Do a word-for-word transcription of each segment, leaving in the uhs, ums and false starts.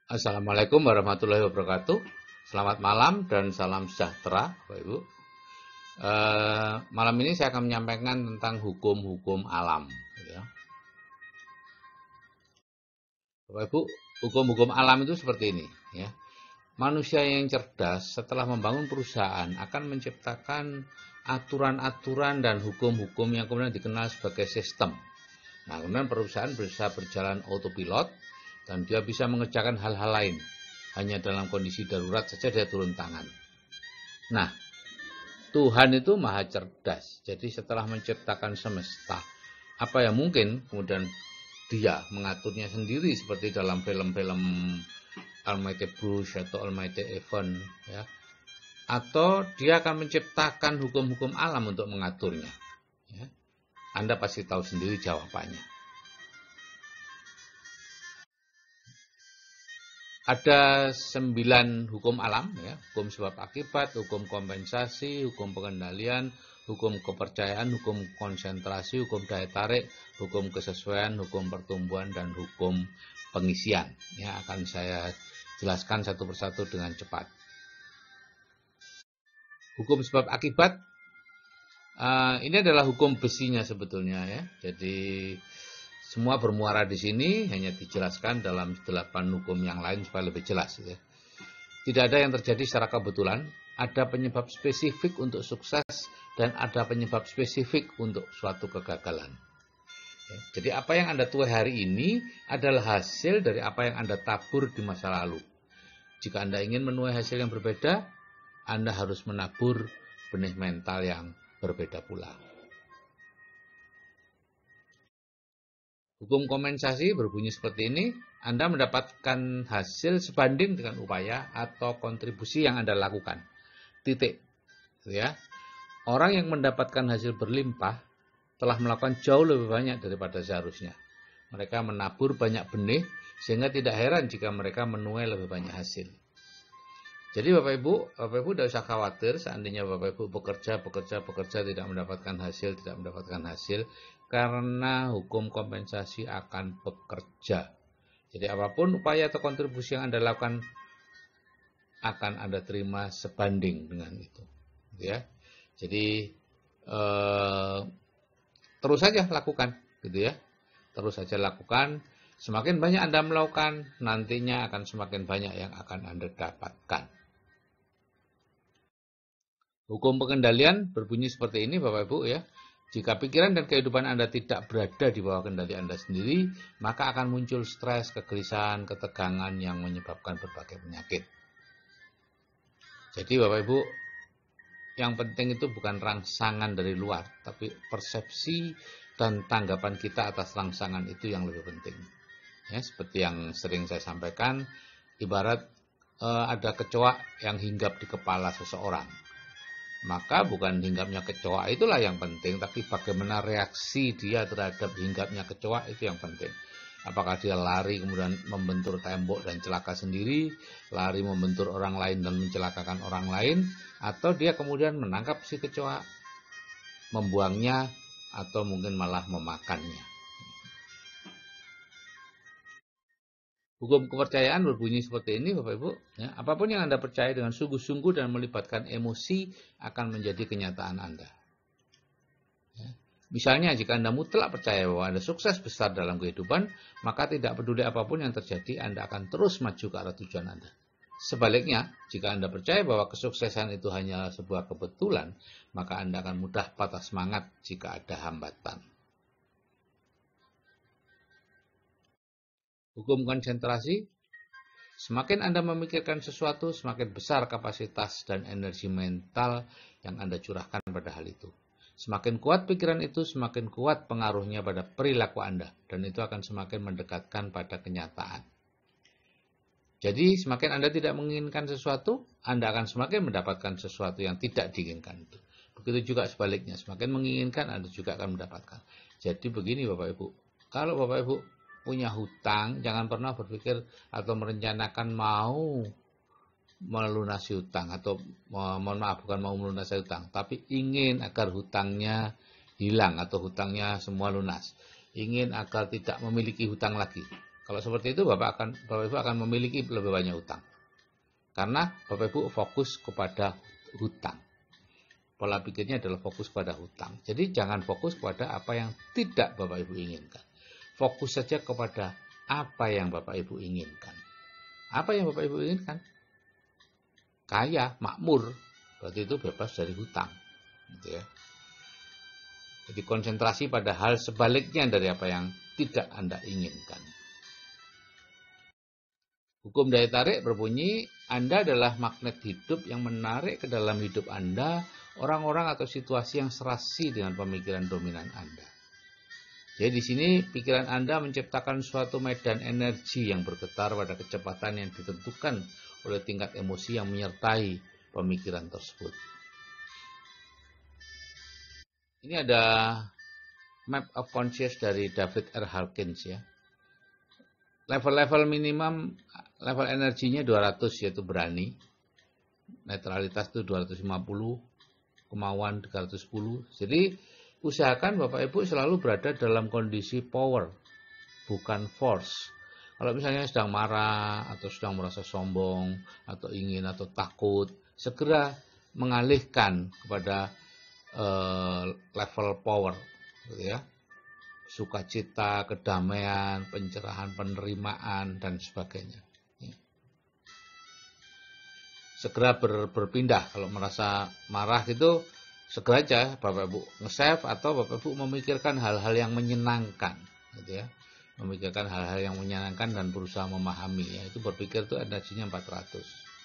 Assalamualaikum warahmatullahi wabarakatuh. Selamat malam dan salam sejahtera, Bapak Ibu. Eh, malam ini saya akan menyampaikan tentang hukum-hukum alam. Ya. Bapak Ibu, hukum-hukum alam itu seperti ini. Ya. Manusia yang cerdas setelah membangun perusahaan akan menciptakan aturan-aturan dan hukum-hukum yang kemudian dikenal sebagai sistem. Nah, kemudian perusahaan bisa berjalan autopilot dan dia bisa mengerjakan hal-hal lain. Hanya dalam kondisi darurat saja dia turun tangan. Nah, Tuhan itu maha cerdas. Jadi setelah menciptakan semesta, apa yang mungkin kemudian dia mengaturnya sendiri seperti dalam film-film Almighty Bruce atau Almighty Event, ya. Atau dia akan menciptakan hukum-hukum alam untuk mengaturnya. Ya. Anda pasti tahu sendiri jawabannya. Ada sembilan hukum alam, ya, hukum sebab akibat, hukum kompensasi, hukum pengendalian, hukum kepercayaan, hukum konsentrasi, hukum daya tarik, hukum kesesuaian, hukum pertumbuhan, dan hukum pengisian. Ya, akan saya jelaskan satu persatu dengan cepat. Hukum sebab akibat, uh, ini adalah hukum besinya sebetulnya, ya. Jadi semua bermuara di sini, hanya dijelaskan dalam delapan hukum yang lain supaya lebih jelas. Ya. Tidak ada yang terjadi secara kebetulan, ada penyebab spesifik untuk sukses dan ada penyebab spesifik untuk suatu kegagalan. Ya. Jadi apa yang Anda tuai hari ini adalah hasil dari apa yang Anda tabur di masa lalu. Jika Anda ingin menuai hasil yang berbeda, Anda harus menabur benih mental yang berbeda pula. Hukum kompensasi berbunyi seperti ini, Anda mendapatkan hasil sebanding dengan upaya atau kontribusi yang Anda lakukan. Titik. Ya. Orang yang mendapatkan hasil berlimpah telah melakukan jauh lebih banyak daripada seharusnya. Mereka menabur banyak benih, sehingga tidak heran jika mereka menuai lebih banyak hasil. Jadi Bapak Ibu, Bapak Ibu tidak usah khawatir seandainya Bapak Ibu bekerja, bekerja, bekerja tidak mendapatkan hasil, tidak mendapatkan hasil. Karena hukum kompensasi akan bekerja. Jadi apapun upaya atau kontribusi yang Anda lakukan akan Anda terima sebanding dengan itu. Ya. Jadi eh, terus saja lakukan, gitu ya. Terus saja lakukan. Semakin banyak Anda melakukan, nantinya akan semakin banyak yang akan Anda dapatkan. Hukum pengendalian berbunyi seperti ini, Bapak Ibu, ya. Jika pikiran dan kehidupan Anda tidak berada di bawah kendali Anda sendiri, maka akan muncul stres, kegelisahan, ketegangan yang menyebabkan berbagai penyakit. Jadi Bapak Ibu, yang penting itu bukan rangsangan dari luar, tapi persepsi dan tanggapan kita atas rangsangan itu yang lebih penting. Ya, seperti yang sering saya sampaikan, ibarat eh, ada kecoa yang hinggap di kepala seseorang. Maka bukan hinggapnya kecoa itulah yang penting, tapi bagaimana reaksi dia terhadap hinggapnya kecoa itu yang penting. Apakah dia lari kemudian membentur tembok dan celaka sendiri, lari membentur orang lain dan mencelakakan orang lain, atau dia kemudian menangkap si kecoa, membuangnya, atau mungkin malah memakannya. Hukum kepercayaan berbunyi seperti ini, Bapak Ibu. Ya, apapun yang Anda percaya dengan sungguh-sungguh dan melibatkan emosi akan menjadi kenyataan Anda. Ya. Misalnya, jika Anda mutlak percaya bahwa Anda sukses besar dalam kehidupan, maka tidak peduli apapun yang terjadi, Anda akan terus maju ke arah tujuan Anda. Sebaliknya, jika Anda percaya bahwa kesuksesan itu hanyalah sebuah kebetulan, maka Anda akan mudah patah semangat jika ada hambatan. Hukum konsentrasi, semakin Anda memikirkan sesuatu, semakin besar kapasitas dan energi mental yang Anda curahkan pada hal itu. Semakin kuat pikiran itu, semakin kuat pengaruhnya pada perilaku Anda, dan itu akan semakin mendekatkan pada kenyataan. Jadi, semakin Anda tidak menginginkan sesuatu, Anda akan semakin mendapatkan sesuatu yang tidak diinginkan itu. Begitu juga sebaliknya, semakin menginginkan, Anda juga akan mendapatkan. Jadi begini Bapak Ibu, kalau Bapak Ibu punya hutang, jangan pernah berpikir atau merencanakan mau melunasi hutang, atau mohon maaf bukan mau melunasi hutang, tapi ingin agar hutangnya hilang atau hutangnya semua lunas. Ingin agar tidak memiliki hutang lagi. Kalau seperti itu Bapak akan Bapak Ibu akan memiliki lebih banyak hutang. Karena Bapak Ibu fokus kepada hutang. Pola pikirnya adalah fokus pada hutang. Jadi jangan fokus pada apa yang tidak Bapak Ibu inginkan. Fokus saja kepada apa yang Bapak Ibu inginkan. Apa yang Bapak Ibu inginkan? Kaya, makmur. Berarti itu bebas dari hutang. Gitu ya. Jadi konsentrasi pada hal sebaliknya dari apa yang tidak Anda inginkan. Hukum daya tarik berbunyi, Anda adalah magnet hidup yang menarik ke dalam hidup Anda orang-orang atau situasi yang serasi dengan pemikiran dominan Anda. Jadi di sini pikiran Anda menciptakan suatu medan energi yang bergetar pada kecepatan yang ditentukan oleh tingkat emosi yang menyertai pemikiran tersebut. Ini ada Map of Conscious dari David R. Hawkins ya. Level-level minimum, level energinya dua ratus yaitu berani. Netralitas itu dua ratus lima puluh, kemauan tiga ratus sepuluh. Jadi usahakan Bapak Ibu selalu berada dalam kondisi power, bukan force. Kalau misalnya sedang marah, atau sedang merasa sombong, atau ingin, atau takut, segera mengalihkan kepada uh, level power, gitu ya. Sukacita, kedamaian, pencerahan, penerimaan, dan sebagainya. Segera ber, berpindah, kalau merasa marah gitu, segera aja Bapak Ibu nge-save atau Bapak Ibu memikirkan hal-hal yang menyenangkan, gitu ya. Memikirkan hal-hal yang menyenangkan dan berusaha memahami, ya. Itu berpikir itu energinya empat ratus.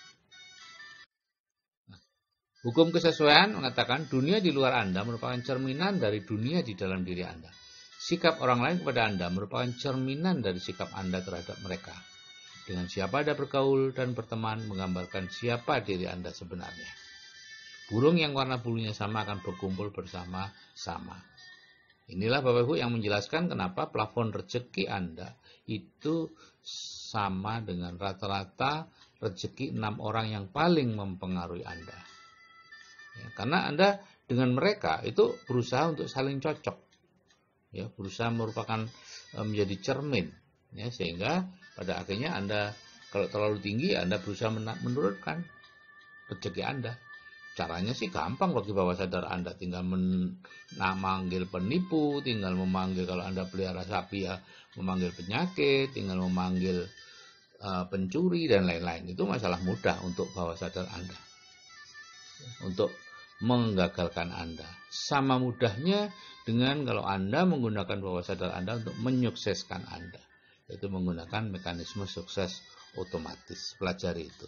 Nah, hukum kesesuaian mengatakan dunia di luar Anda merupakan cerminan dari dunia di dalam diri Anda. Sikap orang lain kepada Anda merupakan cerminan dari sikap Anda terhadap mereka. Dengan siapa Anda bergaul dan berteman menggambarkan siapa diri Anda sebenarnya. Burung yang warna bulunya sama akan berkumpul bersama-sama. Inilah Bapak Ibu yang menjelaskan kenapa plafon rezeki Anda itu sama dengan rata-rata rezeki enam orang yang paling mempengaruhi Anda. Ya, karena Anda dengan mereka itu berusaha untuk saling cocok. Ya, berusaha merupakan menjadi cermin, ya, sehingga pada akhirnya Anda kalau terlalu tinggi Anda berusaha menurunkan rezeki Anda. Caranya sih gampang bagi bawah sadar Anda, tinggal memanggil penipu, tinggal memanggil kalau Anda pelihara sapi ya memanggil penyakit, tinggal memanggil uh, pencuri dan lain-lain. Itu masalah mudah untuk bawah sadar Anda, untuk menggagalkan Anda. Sama mudahnya dengan kalau Anda menggunakan bawah sadar Anda untuk menyukseskan Anda, yaitu menggunakan mekanisme sukses otomatis. Pelajari itu.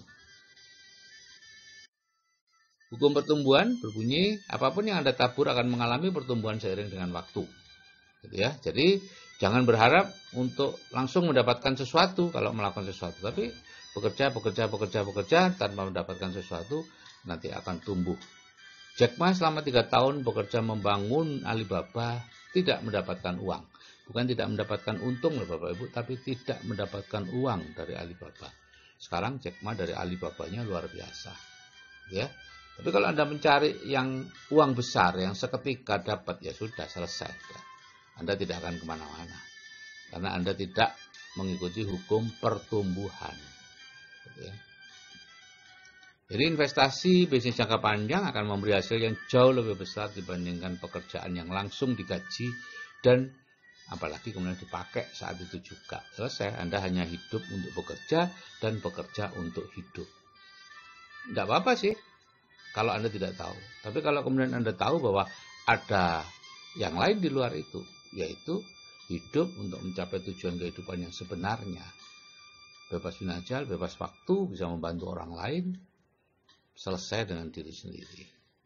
Hukum pertumbuhan berbunyi, apapun yang Anda tabur akan mengalami pertumbuhan seiring dengan waktu. Gitu ya. Jadi jangan berharap untuk langsung mendapatkan sesuatu kalau melakukan sesuatu, tapi bekerja, bekerja, bekerja, bekerja tanpa mendapatkan sesuatu nanti akan tumbuh. Jack Ma selama tiga tahun bekerja membangun Alibaba tidak mendapatkan uang. Bukan tidak mendapatkan untung loh Bapak Ibu, tapi tidak mendapatkan uang dari Alibaba. Sekarang Jack Ma dari Alibabanya luar biasa. Ya. Tapi kalau Anda mencari yang uang besar, yang seketika dapat, ya sudah selesai. Ya. Anda tidak akan kemana-mana. Karena Anda tidak mengikuti hukum pertumbuhan. Ya. Jadi investasi bisnis jangka panjang akan memberi hasil yang jauh lebih besar dibandingkan pekerjaan yang langsung digaji dan apalagi kemudian dipakai saat itu juga. Selesai, Anda hanya hidup untuk bekerja dan bekerja untuk hidup. Tidak apa-apa sih kalau Anda tidak tahu. Tapi kalau kemudian Anda tahu bahwa ada yang lain di luar itu, yaitu hidup untuk mencapai tujuan kehidupan yang sebenarnya. Bebas finansial, bebas waktu, bisa membantu orang lain, selesai dengan diri sendiri.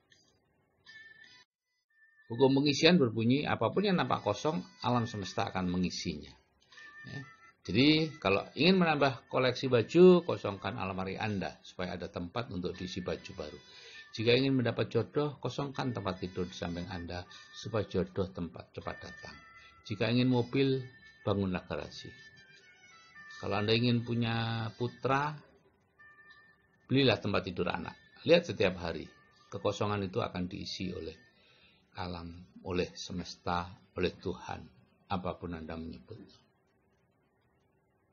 Hukum pengisian berbunyi, apapun yang nampak kosong, alam semesta akan mengisinya. Ya. Jadi, kalau ingin menambah koleksi baju, kosongkan almari Anda, supaya ada tempat untuk diisi baju baru. Jika ingin mendapat jodoh, kosongkan tempat tidur di samping Anda, supaya jodoh tempat cepat datang. Jika ingin mobil, bangunlah garasi. Kalau Anda ingin punya putra, belilah tempat tidur anak. Lihat setiap hari, kekosongan itu akan diisi oleh alam, oleh semesta, oleh Tuhan, apapun Anda menyebut.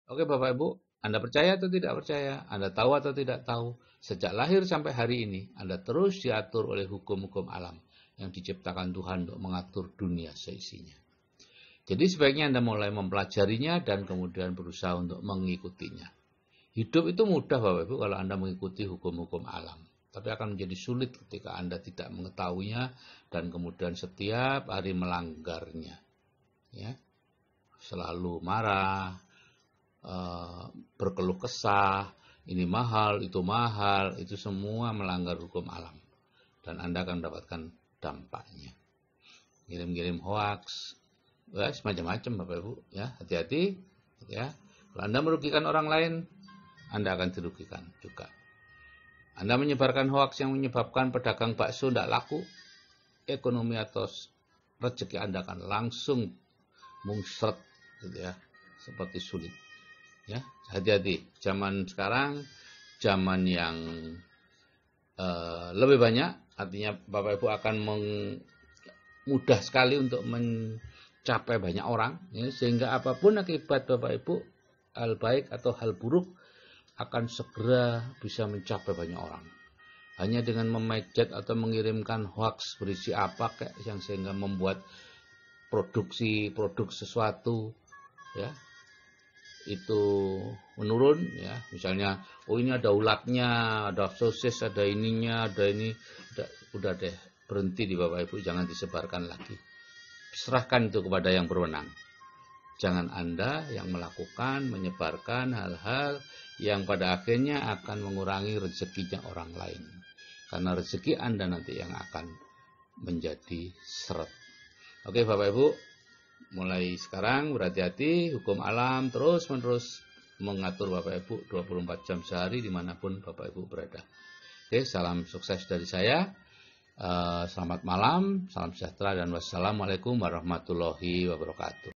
Oke Bapak Ibu, Anda percaya atau tidak percaya? Anda tahu atau tidak tahu? Sejak lahir sampai hari ini, Anda terus diatur oleh hukum-hukum alam yang diciptakan Tuhan untuk mengatur dunia seisinya. Jadi sebaiknya Anda mulai mempelajarinya dan kemudian berusaha untuk mengikutinya. Hidup itu mudah Bapak Ibu kalau Anda mengikuti hukum-hukum alam. Tapi akan menjadi sulit ketika Anda tidak mengetahuinya dan kemudian setiap hari melanggarnya. Ya, selalu marah, Uh, berkeluh kesah, ini mahal, itu mahal, itu semua melanggar hukum alam. Dan Anda akan mendapatkan dampaknya. Kirim-kirim hoax, ya, semacam-macam Bapak Ibu. Ya, hati-hati. Ya. Kalau Anda merugikan orang lain, Anda akan dirugikan juga. Anda menyebarkan hoax yang menyebabkan pedagang bakso tidak laku, ekonomi atau rezeki Anda akan langsung mungsret, gitu ya, seperti sulit. Ya, hati-hati. Zaman sekarang, zaman yang uh, lebih banyak, artinya Bapak Ibu akan meng, mudah sekali untuk mencapai banyak orang, ya, sehingga apapun akibat Bapak Ibu, hal baik atau hal buruk akan segera bisa mencapai banyak orang. Hanya dengan memejet atau mengirimkan hoax berisi apa kayak yang sehingga membuat produksi produk sesuatu, ya, itu menurun, ya, misalnya oh ini ada ulatnya, ada sosis, ada ininya, ada ini, udah, udah deh berhenti di Bapak Ibu, jangan disebarkan lagi, serahkan itu kepada yang berwenang. Jangan Anda yang melakukan, menyebarkan hal-hal yang pada akhirnya akan mengurangi rezekinya orang lain, karena rezeki Anda nanti yang akan menjadi seret. Oke Bapak Ibu, mulai sekarang berhati-hati, hukum alam terus-menerus mengatur Bapak Ibu dua puluh empat jam sehari dimanapun Bapak Ibu berada. Oke, salam sukses dari saya. Selamat malam, salam sejahtera dan wassalamualaikum warahmatullahi wabarakatuh.